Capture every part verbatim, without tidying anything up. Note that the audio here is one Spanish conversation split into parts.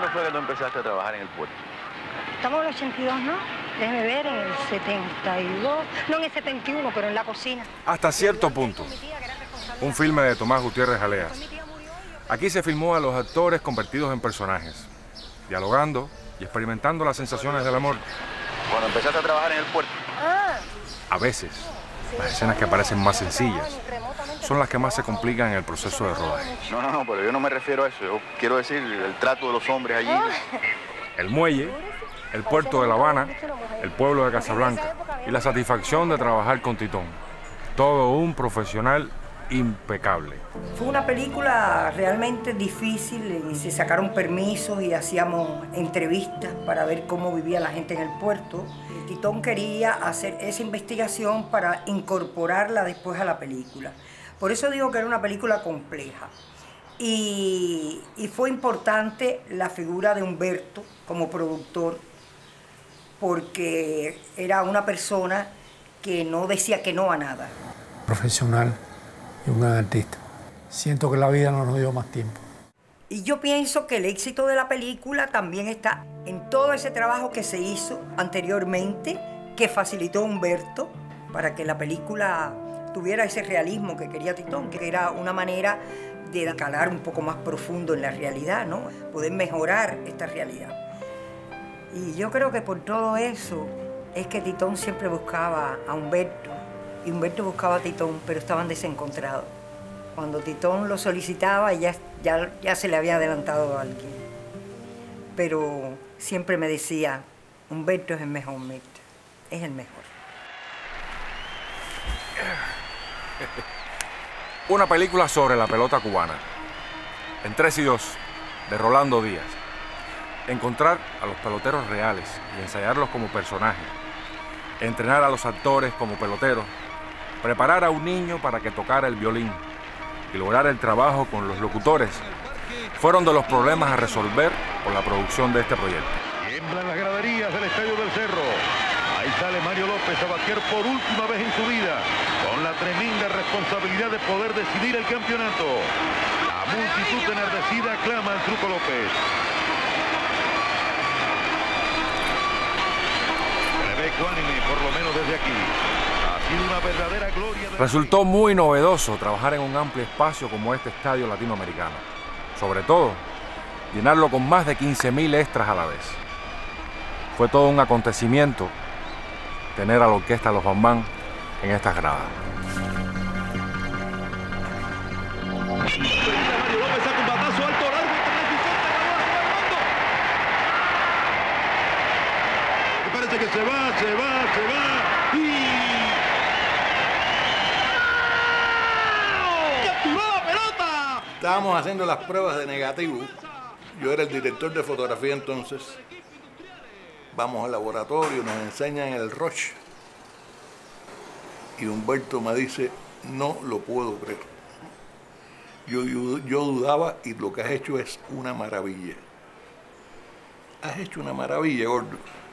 ¿Cuándo fue que tú empezaste a trabajar en el puerto? Estamos en el ochenta y dos, ¿no? Déjeme ver, en el setenta y dos, no en el setenta y uno, pero en la cocina. Hasta cierto punto. Un filme de Tomás Gutiérrez Aleas. Aquí se filmó a los actores convertidos en personajes, dialogando y experimentando las sensaciones del amor. Cuando empezaste a trabajar en el puerto. A veces, las escenas que parecen más sencillas son las que más se complican en el proceso de rodaje. No, no, no, pero yo no me refiero a eso. Yo quiero decir el trato de los hombres allí. El muelle, el puerto de La Habana, el pueblo de Casablanca y la satisfacción de trabajar con Titón. Todo un profesional impecable. Fue una película realmente difícil y se sacaron permisos y hacíamos entrevistas para ver cómo vivía la gente en el puerto. Titón quería hacer esa investigación para incorporarla después a la película. Por eso digo que era una película compleja. Y, y fue importante la figura de Humberto como productor, porque era una persona que no decía que no a nada. Profesional y un gran artista. Siento que la vida no nos dio más tiempo. Y yo pienso que el éxito de la película también está en todo ese trabajo que se hizo anteriormente, que facilitó Humberto para que la película tuviera ese realismo que quería Titón, que era una manera de calar un poco más profundo en la realidad, ¿no? Poder mejorar esta realidad. Y yo creo que por todo eso es que Titón siempre buscaba a Humberto, y Humberto buscaba a Titón, pero estaban desencontrados. Cuando Titón lo solicitaba, ya, ya, ya se le había adelantado a alguien. Pero siempre me decía, Humberto es el mejor, Humberto, es el mejor. Una película sobre la pelota cubana. En tres y dos, de Rolando Díaz. Encontrar a los peloteros reales y ensayarlos como personajes. Entrenar a los actores como peloteros. Preparar a un niño para que tocara el violín. Y lograr el trabajo con los locutores. Fueron de los problemas a resolver por la producción de este proyecto. Tiemblan las graderías del Estadio del Cerro. Ahí sale Mario López a batear por última vez en su vida, con la tremenda responsabilidad de poder decidir el campeonato. La multitud enardecida clama al Truco López. Se ve ecuánime, por lo menos desde aquí. Ha sido una verdadera gloria. Resultó muy novedoso trabajar en un amplio espacio como este estadio latinoamericano. Sobre todo, llenarlo con más de quince mil extras a la vez. Fue todo un acontecimiento tener a la orquesta Los Bambán en estas gradas. Mario López saca un batazo alto, largo, y parece que se va, se va, se va y... ¡capturó la pelota! Estábamos haciendo las pruebas de negativo. Yo era el director de fotografía entonces. Vamos al laboratorio, nos enseñan el Roche. Y Humberto me dice, no lo puedo creer. Yo, yo, yo dudaba y lo que has hecho es una maravilla. Has hecho una maravilla, gordo.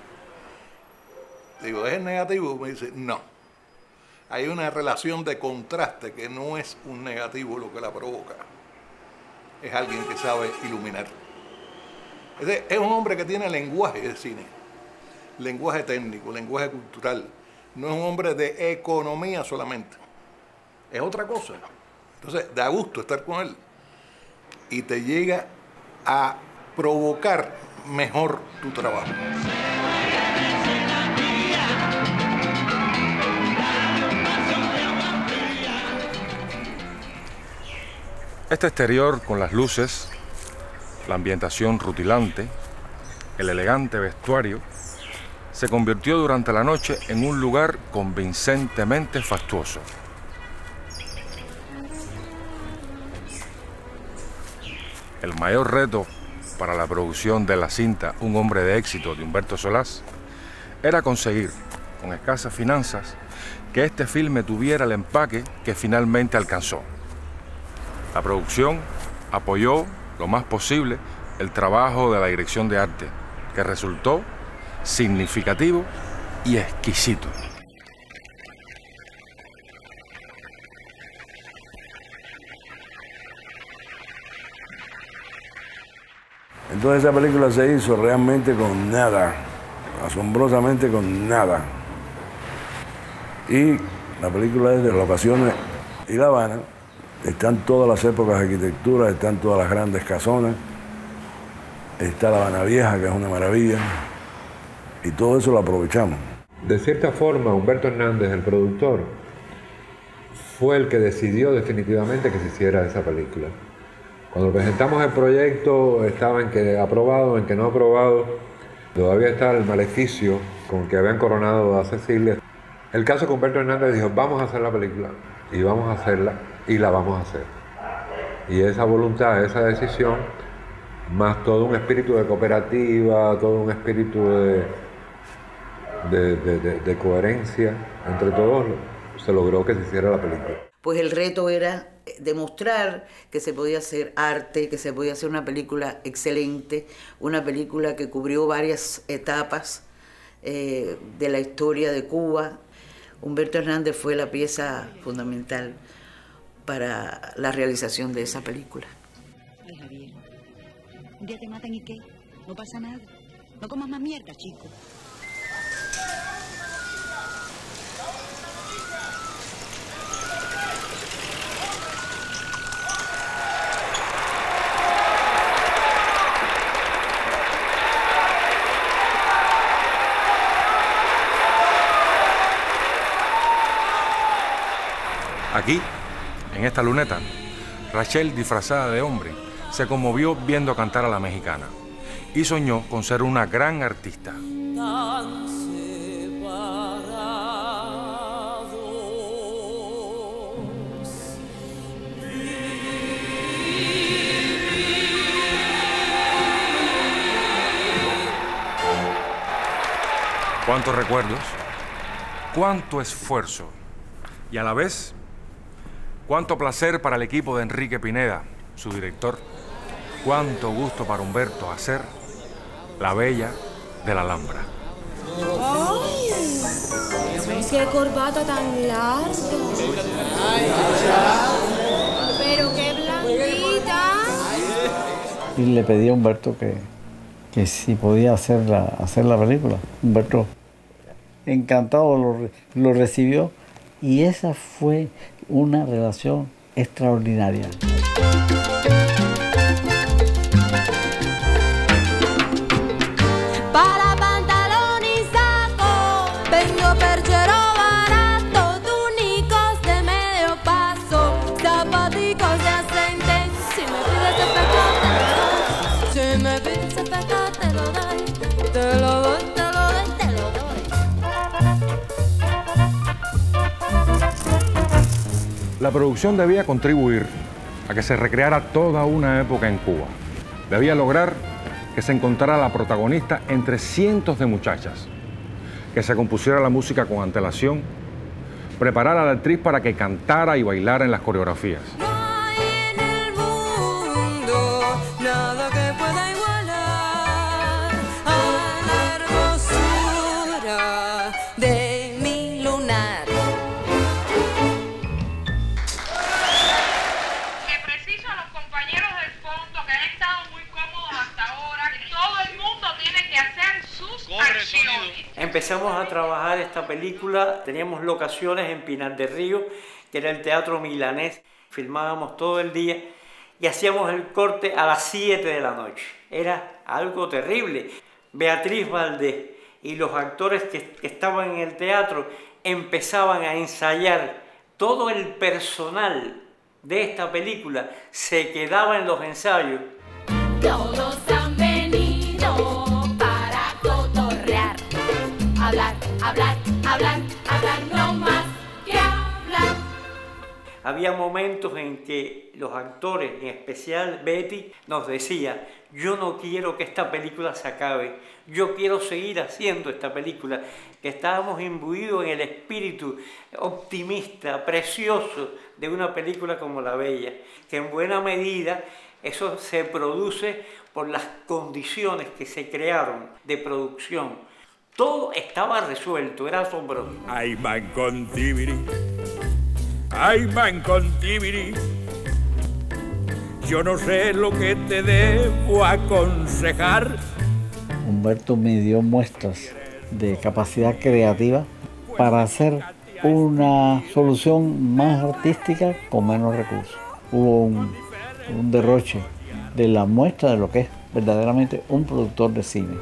Le digo, ¿es el negativo? Me dice, no. Hay una relación de contraste que no es un negativo lo que la provoca. Es alguien que sabe iluminar. Es un hombre que tiene lenguaje de cine. Lenguaje técnico, lenguaje cultural. No es un hombre de economía solamente. Es otra cosa. Entonces, da gusto estar con él. Y te llega a provocar mejor tu trabajo. Este exterior con las luces, la ambientación rutilante, el elegante vestuario, se convirtió durante la noche en un lugar convincentemente fastuoso. El mayor reto para la producción de la cinta Un hombre de éxito de Humberto Solás era conseguir, con escasas finanzas, que este filme tuviera el empaque que finalmente alcanzó. La producción apoyó lo más posible el trabajo de la dirección de arte, que resultó significativo y exquisito. Entonces esa película se hizo realmente con nada, asombrosamente con nada. Y la película es de las locaciones y La Habana. Están todas las épocas de arquitectura, están todas las grandes casonas. Está La Habana Vieja, que es una maravilla. Y todo eso lo aprovechamos. De cierta forma, Humberto Hernández, el productor, fue el que decidió definitivamente que se hiciera esa película. Cuando presentamos el proyecto, estaba en que aprobado, en que no aprobado. Todavía está el maleficio con que habían coronado a Cecilia. El caso que Humberto Hernández dijo, vamos a hacer la película, y vamos a hacerla, y la vamos a hacer. Y esa voluntad, esa decisión, más todo un espíritu de cooperativa, todo un espíritu de, de, de, de, de coherencia entre todos, se logró que se hiciera la película. Pues el reto era demostrar que se podía hacer arte, que se podía hacer una película excelente, una película que cubrió varias etapas eh, de la historia de Cuba. Humberto Hernández fue la pieza fundamental para la realización de esa película. Ay, Javier, un día te matan y ¿qué? No pasa nada. No comas más mierda, chico. Aquí, en esta luneta, Rachel, disfrazada de hombre, se conmovió viendo cantar a la mexicana y soñó con ser una gran artista. Cuántos recuerdos, cuánto esfuerzo y a la vez cuánto placer para el equipo de Enrique Pineda, su director. Cuánto gusto para Humberto hacer La Bella de la Alhambra. ¡Ay! ¡Qué corbata tan larga! ¡Pero qué blandita! Y le pedí a Humberto que, que si podía hacer la, hacer la película. Humberto, encantado, lo, lo recibió. Y esa fue una relación extraordinaria. Para pantalón y saco, vengo perchero barato, túnicos de medio paso, zapaticos de aceite. Si me pides ese pecado, te lo doy. Si me pides ese pecado, te lo doy. Te lo doy, te lo doy, te lo doy. La producción debía contribuir a que se recreara toda una época en Cuba. Debía lograr que se encontrara la protagonista entre cientos de muchachas, que se compusiera la música con antelación, preparar a la actriz para que cantara y bailara en las coreografías. No hay en el mundo nada que pueda igualar a la hermosura de mi lunar. Empezamos a trabajar esta película, teníamos locaciones en Pinar del Río, que era el Teatro Milanés, filmábamos todo el día y hacíamos el corte a las siete de la noche. Era algo terrible. Beatriz Valdés y los actores que estaban en el teatro empezaban a ensayar. Todo el personal de esta película se quedaba en los ensayos. Todos han venido para cotorrear, hablar, hablar, hablar, hablar, no más que hablar. Había momentos en que los actores, en especial Betty, nos decía: yo no quiero que esta película se acabe, yo quiero seguir haciendo esta película, que estábamos imbuidos en el espíritu optimista, precioso de una película como La Bella, que en buena medida eso se produce por las condiciones que se crearon de producción. Todo estaba resuelto, era asombroso. Ay, man con tibiri, ay, man con tibiri, yo no sé lo que te debo aconsejar. Humberto me dio muestras de capacidad creativa para hacer una solución más artística con menos recursos. Hubo un, un derroche de la muestra de lo que es verdaderamente un productor de cine.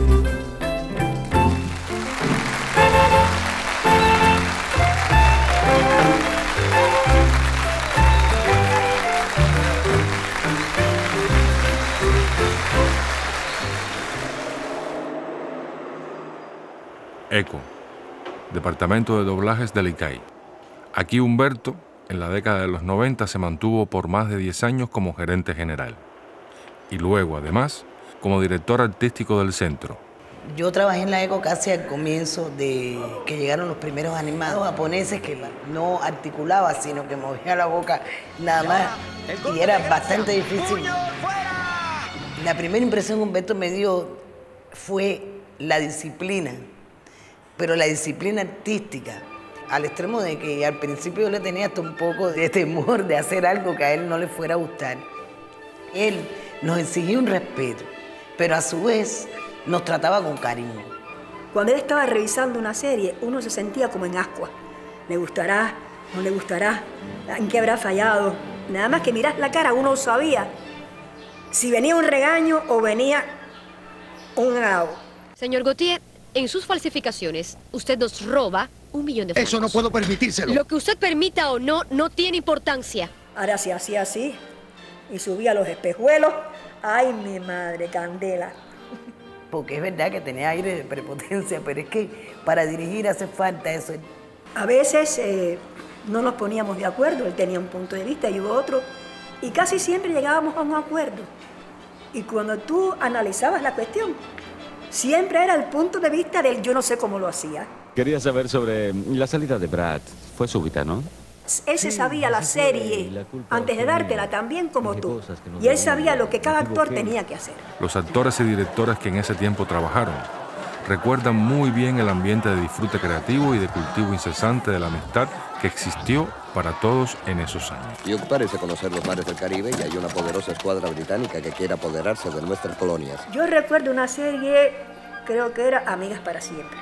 ECO, Departamento de Doblajes del I C A I. Aquí Humberto, en la década de los noventa, se mantuvo por más de diez años como gerente general. Y luego, además, como director artístico del centro. Yo trabajé en la ECO casi al comienzo de que llegaron los primeros animados japoneses que no articulaba, sino que movía la boca nada más. Y era bastante difícil. La primera impresión que Humberto me dio fue la disciplina. Pero la disciplina artística, al extremo de que al principio yo le tenía hasta un poco de temor de hacer algo que a él no le fuera a gustar. Él nos exigía un respeto, pero a su vez nos trataba con cariño. Cuando él estaba revisando una serie, uno se sentía como en ascuas. ¿Le gustará? ¿No le gustará? ¿En qué habrá fallado? Nada más que mirar la cara, uno sabía si venía un regaño o venía un halago. Señor Gautier, en sus falsificaciones, usted nos roba un millón de francos. Eso no puedo permitírselo. Lo que usted permita o no, no tiene importancia. Ahora si hacía así y subía los espejuelos, ¡ay, mi madre, candela! Porque es verdad que tenía aire de prepotencia, pero es que para dirigir hace falta eso. A veces eh, no nos poníamos de acuerdo, él tenía un punto de vista y yo otro, y casi siempre llegábamos a un acuerdo. Y cuando tú analizabas la cuestión, siempre era el punto de vista del yo no sé cómo lo hacía. Quería saber sobre la salida de Brad. Fue súbita, ¿no? Él se sabía la serie antes de dártela también como tú. Y él sabía lo que cada actor tenía que hacer. Los actores y directores que en ese tiempo trabajaron recuerdan muy bien el ambiente de disfrute creativo y de cultivo incesante de la amistad que existió para todos en esos años. Duke parece conocer los mares del Caribe y hay una poderosa escuadra británica que quiere apoderarse de nuestras colonias. Yo recuerdo una serie, creo que era Amigas para Siempre.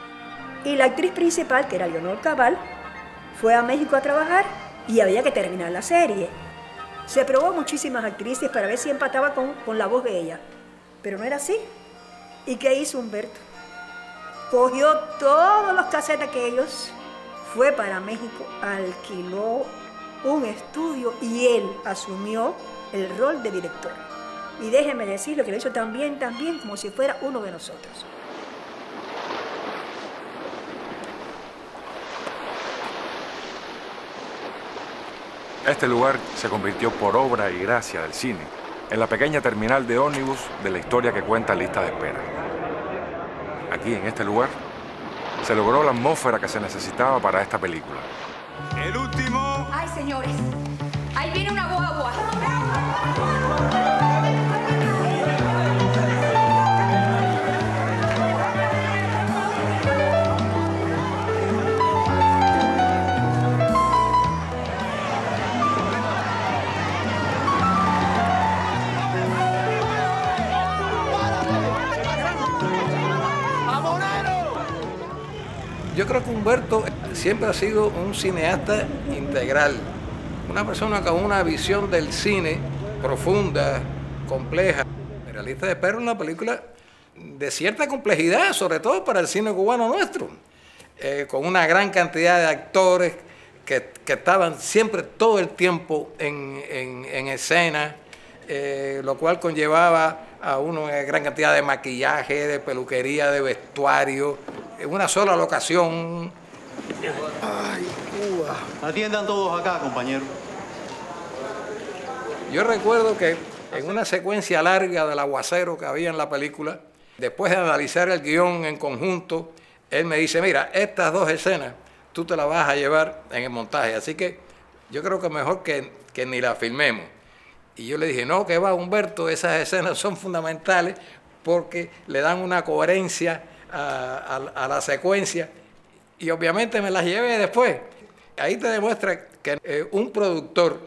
Y la actriz principal, que era Leonor Cabal, fue a México a trabajar y había que terminar la serie. Se probó muchísimas actrices para ver si empataba con, con la voz de ella, pero no era así. ¿Y qué hizo Humberto? Cogió todos los casetes que ellos, fue para México, alquiló un estudio y él asumió el rol de director. Y déjeme decirlo que lo hizo tan bien, tan bien, como si fuera uno de nosotros. Este lugar se convirtió por obra y gracia del cine en la pequeña terminal de ómnibus de la historia que cuenta Lista de Espera. Aquí, en este lugar, se logró la atmósfera que se necesitaba para esta película. El último. Ay, señores, ahí viene una guagua. Yo creo que Humberto siempre ha sido un cineasta integral, una persona con una visión del cine profunda, compleja. La Lista de Espera es una película de cierta complejidad, sobre todo para el cine cubano nuestro, eh, con una gran cantidad de actores que, que estaban siempre todo el tiempo en, en, en escena, eh, lo cual conllevaba a una gran cantidad de maquillaje, de peluquería, de vestuario, en una sola locación. Ay, Cuba. Atiendan todos acá, compañero. Yo recuerdo que en una secuencia larga del aguacero que había en la película, después de analizar el guión en conjunto, él me dice, mira, estas dos escenas tú te las vas a llevar en el montaje, así que yo creo que mejor que, que ni la filmemos. Y yo le dije, no, que va, Humberto, esas escenas son fundamentales porque le dan una coherencia a, a, a la secuencia, y obviamente me las llevé después. Ahí te demuestra que eh, un productor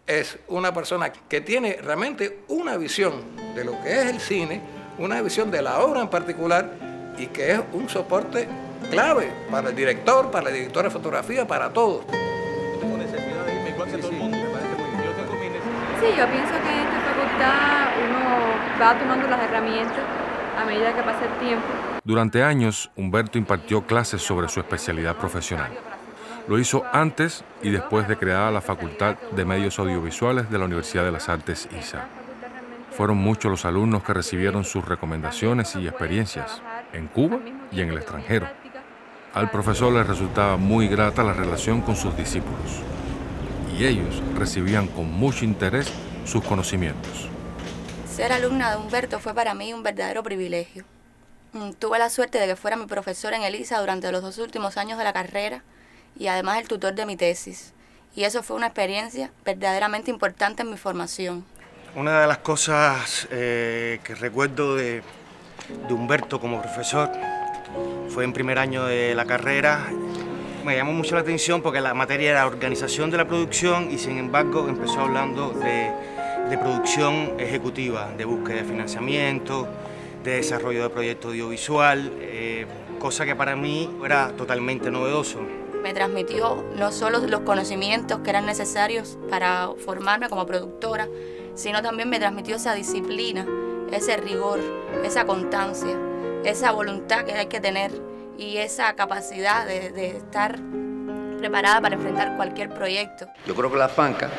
es una persona que tiene realmente una visión de lo que es el cine, una visión de la obra en particular y que es un soporte clave para el director, para la directora de fotografía, para todos. Tengo necesidad de irme igual que todo el mundo, me parece muy bien. Yo tengo mi necesidad. Sí, yo pienso que en esta facultad uno va tomando las herramientas a medida que pasa el tiempo. Durante años, Humberto impartió clases sobre su especialidad profesional. Lo hizo antes y después de creada la Facultad de Medios Audiovisuales de la Universidad de las Artes I S A. Fueron muchos los alumnos que recibieron sus recomendaciones y experiencias en Cuba y en el extranjero. Al profesor le resultaba muy grata la relación con sus discípulos y ellos recibían con mucho interés sus conocimientos. Ser alumna de Humberto fue para mí un verdadero privilegio. Tuve la suerte de que fuera mi profesor en el I S A durante los dos últimos años de la carrera y además el tutor de mi tesis. Y eso fue una experiencia verdaderamente importante en mi formación. Una de las cosas eh, que recuerdo de, de Humberto como profesor fue en primer año de la carrera. Me llamó mucho la atención porque la materia era organización de la producción y sin embargo empezó hablando de, de producción ejecutiva, de búsqueda de financiamiento, de desarrollo de proyecto audiovisual, eh, cosa que para mí era totalmente novedoso. Me transmitió no solo los conocimientos que eran necesarios para formarme como productora, sino también me transmitió esa disciplina, ese rigor, esa constancia, esa voluntad que hay que tener y esa capacidad de, de estar preparada para enfrentar cualquier proyecto. Yo creo que la FANCA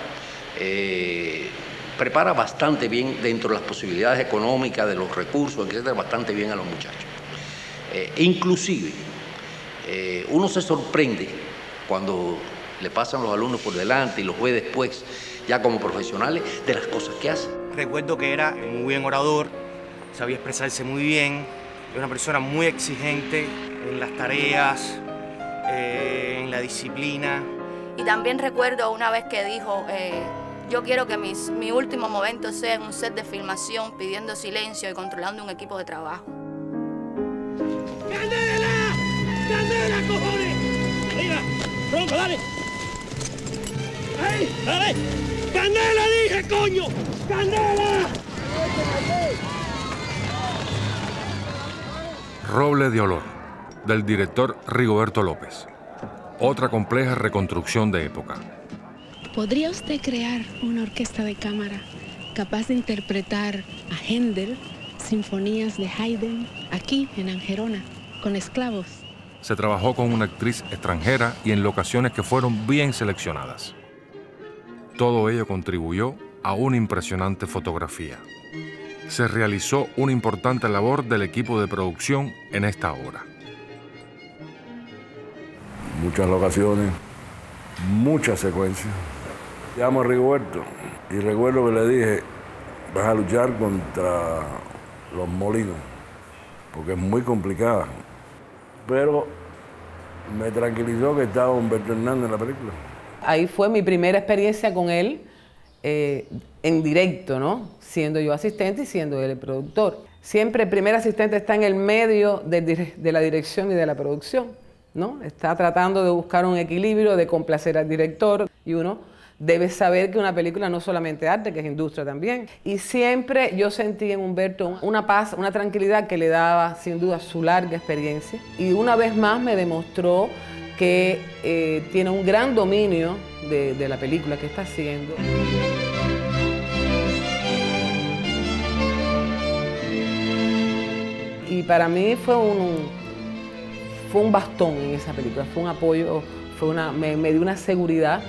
eh, prepara bastante bien dentro de las posibilidades económicas, de los recursos, etcétera, bastante bien a los muchachos. Eh, inclusive, eh, uno se sorprende cuando le pasan los alumnos por delante y los ve después, ya como profesionales, de las cosas que hacen. Recuerdo que era muy buen orador, sabía expresarse muy bien, era una persona muy exigente en las tareas, eh, en la disciplina. Y también recuerdo una vez que dijo, eh, yo quiero que mis, mi último momento sea en un set de filmación pidiendo silencio y controlando un equipo de trabajo. ¡Candela! ¡Candela, cojones! ¡Arriba! ¡Pronto, dale! ¡Ahí! ¡Dale! ¡Candela, dije, coño! ¡Candela! Roble de olor, del director Rigoberto López. Otra compleja reconstrucción de época. ¿Podría usted crear una orquesta de cámara capaz de interpretar a Händel, sinfonías de Haydn, aquí en Angerona, con esclavos? Se trabajó con una actriz extranjera y en locaciones que fueron bien seleccionadas. Todo ello contribuyó a una impresionante fotografía. Se realizó una importante labor del equipo de producción en esta obra. Muchas locaciones, muchas secuencias. Llamo a Rigoberto y recuerdo que le dije, vas a luchar contra los molinos, porque es muy complicada. Pero me tranquilizó que estaba Humberto Hernández en la película. Ahí fue mi primera experiencia con él eh, en directo, ¿no? Siendo yo asistente y siendo él el productor. Siempre el primer asistente está en el medio de, de la dirección y de la producción, ¿no? Está tratando de buscar un equilibrio, de complacer al director y uno debe saber que una película no es solamente arte, que es industria también. Y siempre yo sentí en Humberto una paz, una tranquilidad que le daba sin duda su larga experiencia. Y una vez más me demostró que eh, tiene un gran dominio de, de la película que está haciendo. Y para mí fue un, fue un bastón en esa película, fue un apoyo, fue una, me, me dio una seguridad.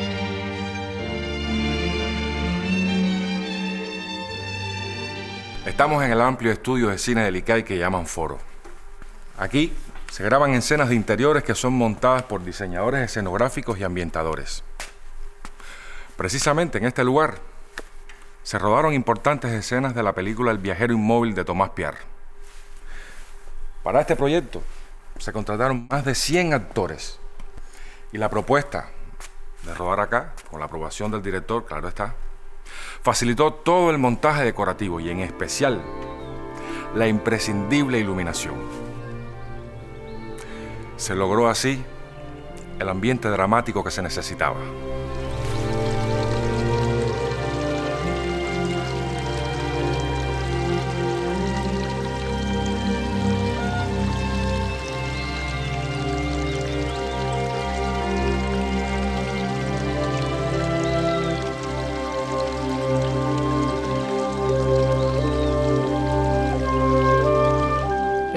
Estamos en el amplio estudio de cine del I C A I que llaman Foro. Aquí se graban escenas de interiores que son montadas por diseñadores escenográficos y ambientadores. Precisamente en este lugar se rodaron importantes escenas de la película El viajero inmóvil de Tomás Piar. Para este proyecto se contrataron más de cien actores y la propuesta de rodar acá, con la aprobación del director, claro está, facilitó todo el montaje decorativo y en especial la imprescindible iluminación. Se logró así el ambiente dramático que se necesitaba.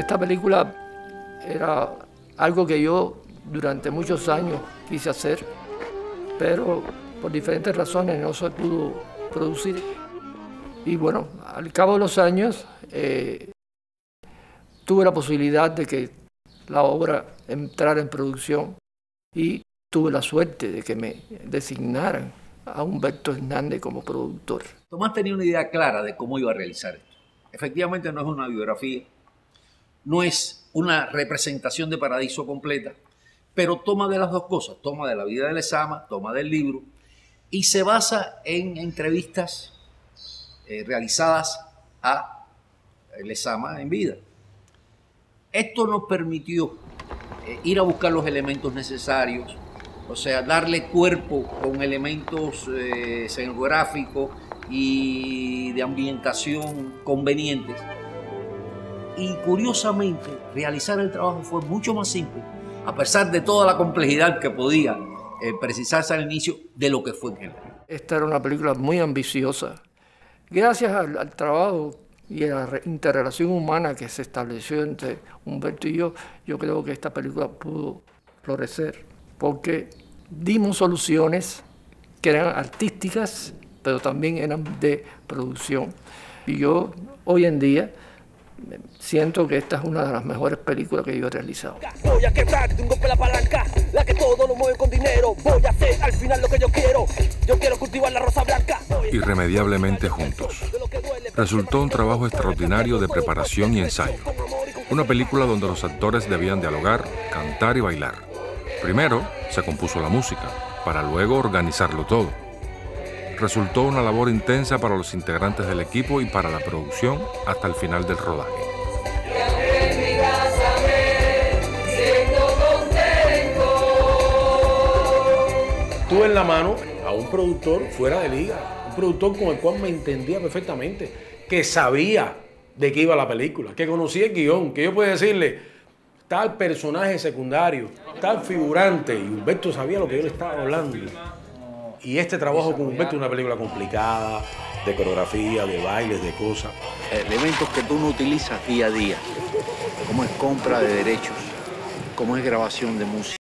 esta película era algo que yo durante muchos años quise hacer, pero por diferentes razones no se pudo producir. Y bueno, al cabo de los años eh, tuve la posibilidad de que la obra entrara en producción y tuve la suerte de que me designaran a Humberto Hernández como productor. Tomás tenía una idea clara de cómo iba a realizar esto. Efectivamente no es una biografía, no es una representación de Paradiso completa, pero toma de las dos cosas, toma de la vida de Lezama, toma del libro, y se basa en entrevistas eh, realizadas a Lezama en vida. Esto nos permitió eh, ir a buscar los elementos necesarios, o sea, darle cuerpo con elementos eh, escenográficos y de ambientación convenientes. Y curiosamente, realizar el trabajo fue mucho más simple, a pesar de toda la complejidad que podía eh, precisarse al inicio de lo que fue en general. Esta era una película muy ambiciosa. Gracias al, al trabajo y a la interrelación humana que se estableció entre Humberto y yo, yo creo que esta película pudo florecer, porque dimos soluciones que eran artísticas, pero también eran de producción. Y yo hoy en día siento que esta es una de las mejores películas que yo he realizado. Voy a quebrar de un golpe la palanca, la que todo lo mueve con dinero. Voy a hacer al final lo que yo quiero. Yo quiero cultivar la rosa blanca. Irremediablemente juntos. Resultó un trabajo extraordinario de preparación y ensayo. Una película donde los actores debían dialogar, cantar y bailar. Primero se compuso la música, para luego organizarlo todo. Resultó una labor intensa para los integrantes del equipo y para la producción hasta el final del rodaje. Tuve en la mano a un productor fuera de liga, un productor con el cual me entendía perfectamente, que sabía de qué iba la película, que conocía el guión, que yo podía decirle tal personaje secundario, tal figurante, y Humberto sabía lo que yo le estaba hablando. Y este trabajo con Humberto es una película complicada, de coreografía, de bailes, de cosas. Elementos que tú no utilizas día a día, como es compra de derechos, como es grabación de música.